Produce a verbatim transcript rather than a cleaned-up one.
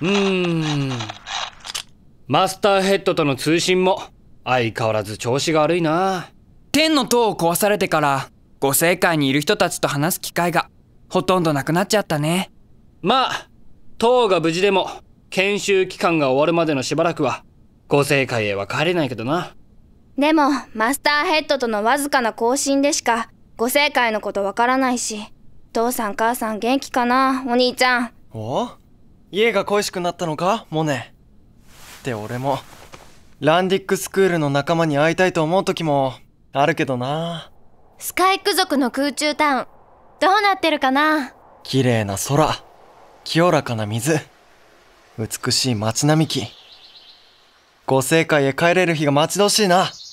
うーん。マスターヘッドとの通信も相変わらず調子が悪いな。 天の塔を壊されてから御星界にいる人たちと話す機会がほとんどなくなっちゃったね。 まあ塔が無事でも研修期間が終わるまでのしばらくは御星界へは帰れないけどな。 でもマスターヘッドとのわずかな交信でしか御星界のことわからないし、父さん母さん元気かな、お兄ちゃん。 お？家が恋しくなったのか、モネ。って俺もランディックスクールの仲間に会いたいと思う時もあるけどな。 スカイク族の空中タウンどうなってるかな。 綺麗な空、清らかな水、美しい街並み木。御星界へ帰れる日が待ち遠しいな。